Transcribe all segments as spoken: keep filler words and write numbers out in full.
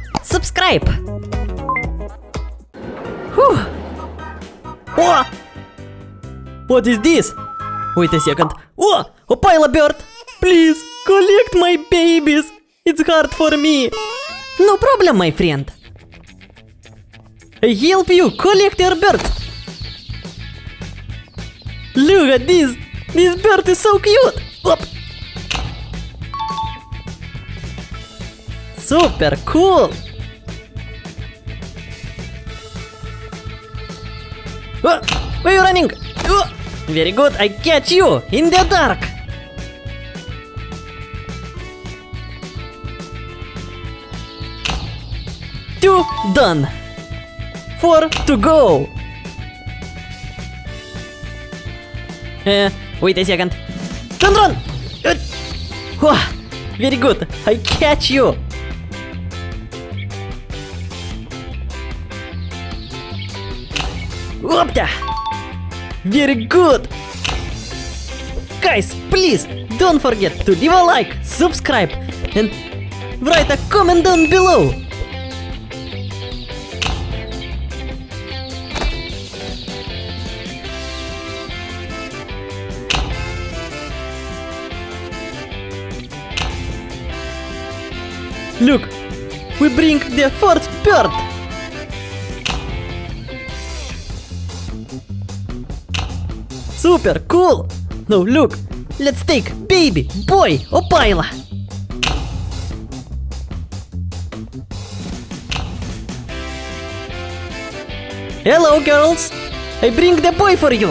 subscribe. Whew. Oh! What is this? Wait a second. Oh! A Pila bird! Please, collect my babies. It's hard for me. No problem, my friend. I help you collect your birds. Look at this. This bird is so cute. Op. Super cool. Oh, where are you running? Oh, very good, I catch you in the dark. Two done. Four to go. Uh, wait a second. Don't run. Uh, oh, very good, I catch you. Opta! Very good! Guys, please don't forget to leave a like, subscribe and write a comment down below. Look, we bring the fourth bird. Super cool! Now look, let's take baby boy or Pila. Hello girls, I bring the boy for you.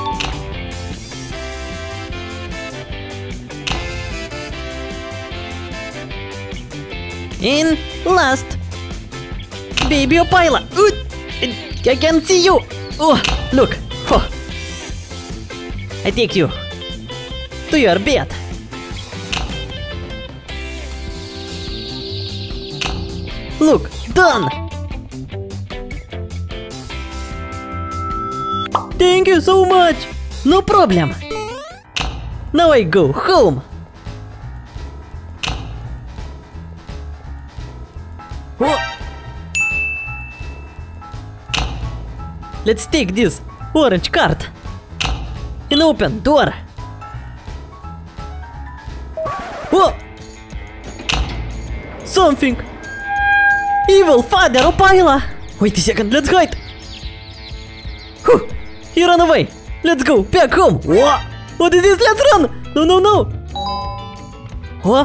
And last, baby or Pila. I can see you. Oh, look. Oh. I take you to your bed. Look, done. Thank you so much. No problem. Now I go home. Oh. Let's take this orange card and open door. Oh! Something! Evil father or Pila! Wait a second, let's hide! Whew. He ran away! Let's go back home! Whoa. What is this? Let's run! No, no, no! What?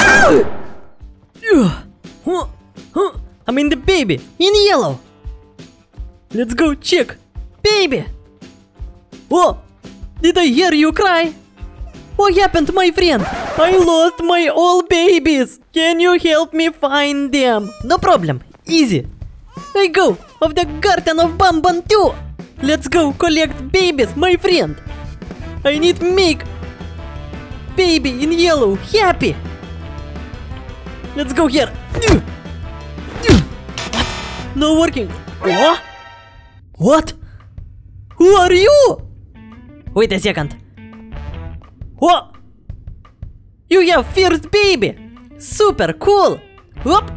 I'm in the baby! In yellow! Let's go check! Baby! Whoa! Did I hear you cry? What happened, my friend? I lost my all babies. Can you help me find them? No problem. Easy. I go of the Garden of Banban too. Let's go collect babies, my friend. I need make baby in yellow happy. Let's go here. What? No working. What? What? Who are you? Wait a second. What? You have first baby. Super cool. Whoop.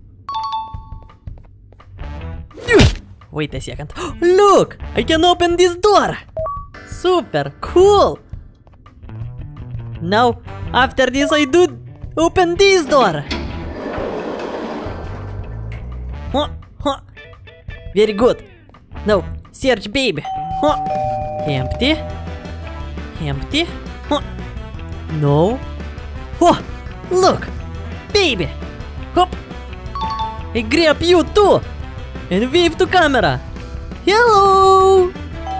Wait a second. Look, I can open this door. Super cool. Now, after this, I do open this door. Huh, huh. Very good. Now, search baby. Huh. Empty. Empty. Huh. No. Oh, look, baby. Hop. I grab you too. And wave to camera. Hello.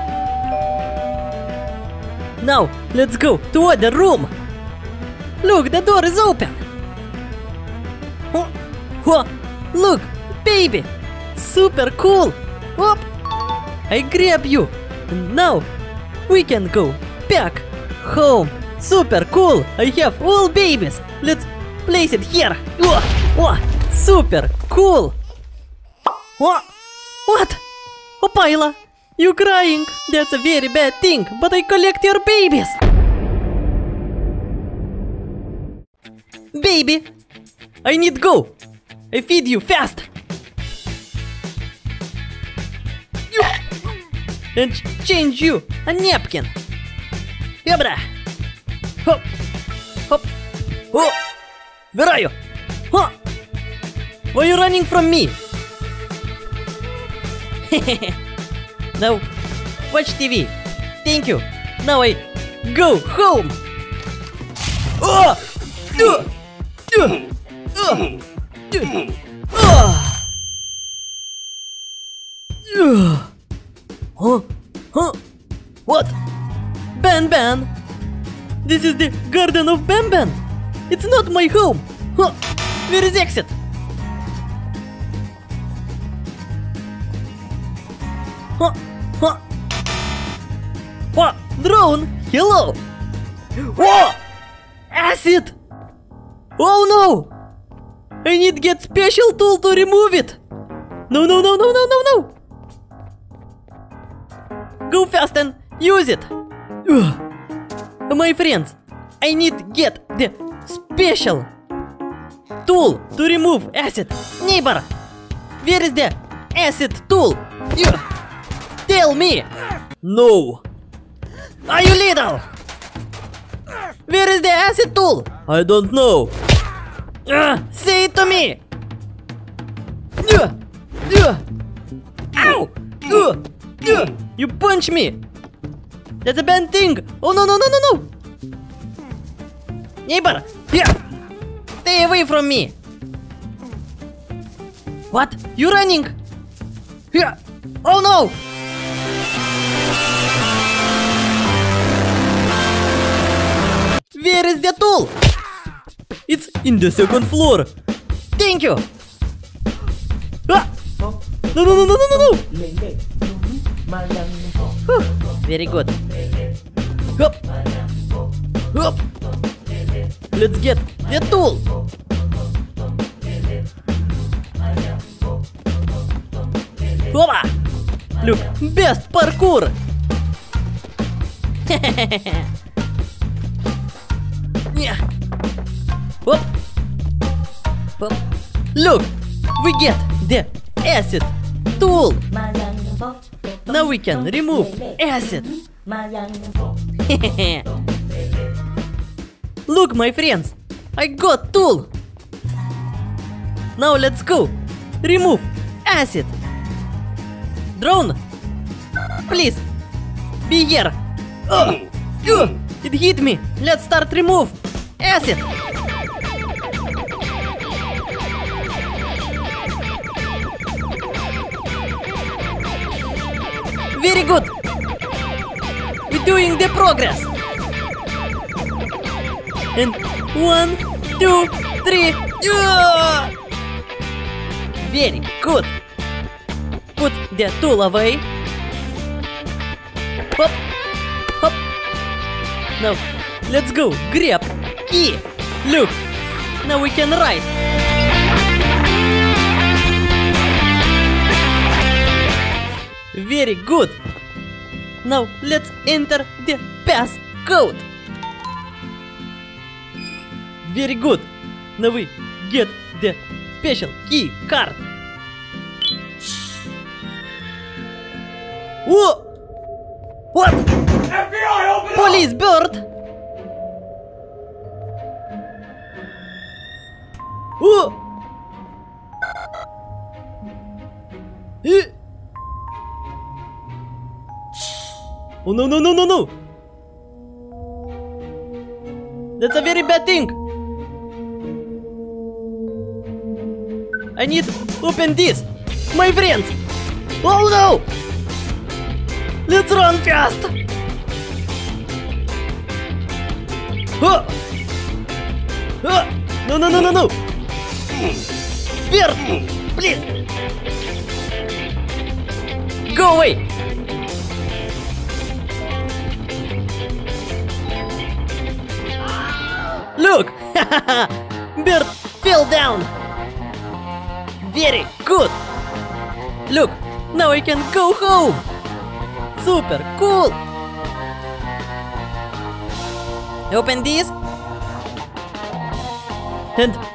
Now, let's go to other room. Look, the door is open. Oh, oh, look, baby. Super cool. Hop. I grab you. And now, we can go back home. Super cool. I have all babies. Let's place it here. Oh, oh, super cool. What? What? Oh, Pila, you crying? That's a very bad thing, but I collect your babies. Baby, I need go. I feed you fast. And change you a napkin. Hebra. Hop. Hop. Oh. Where are you? Huh. Why are you running from me? Now, watch T V. Thank you. Now I go home. Oh! Uh! Uh! Uh! Uh! Uh! Huh? Huh? What? Ben Ben! This is the garden of Ben Ben! It's not my home! Huh? Where is exit? Huh? Huh? What? Drone! Hello! Whoa! Acid! Oh no! I need to get special tool to remove it! No, no, no, no, no, no, no! Go fast and use it! Ugh. My friends, I need to get the special tool to remove acid. Neighbor, where is the acid tool? Ugh. Tell me! No! Are you little? Where is the acid tool? I don't know. Uh, say it to me! Uh, uh, ow! Uh, uh, you punch me! That's a bad thing! Oh no no no no no! Neighbor! Yeah. Stay away from me! What? You running? Yeah. Oh no! Where is the tool? It's in the second floor. Thank you. Ah! No, no, no, no, no, no, no. Whew. Very good. Hup. Hup. Let's get the tool. Hola. Look, best parkour. Yeah. Hop. Hop. Look, we get the acid tool. Now we can remove acid. Look, my friends, I got tool. Now let's go remove acid. Drone, please be here. Oh, uh, it hit me. Let's start remove acid. Very good. We're doing the progress. And one, two, three. Yeah! Very good. Put the tool away. Hop, hop. Now let's go grab key. Look, now we can write. Very good. Now let's enter the passcode. Very good. Now we get the special key card. Whoa! What? F B I, open up! Police bird! Whoa! Eh? Oh no no no no no! That's a very bad thing! I need to open this! My friends! Oh no! Let's run fast! Oh! Oh! No no no no no! Bird! Please! Go away! Look! Bird fell down! Very good! Look! Now I can go home! Super cool! Open this! And